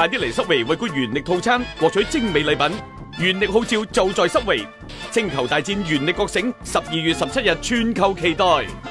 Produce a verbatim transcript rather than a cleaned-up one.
快啲嚟Subway為個原力套餐，獲取精美禮品。原力號召就在Subway，星球大戰原力覺醒，十二月十七日全球期待。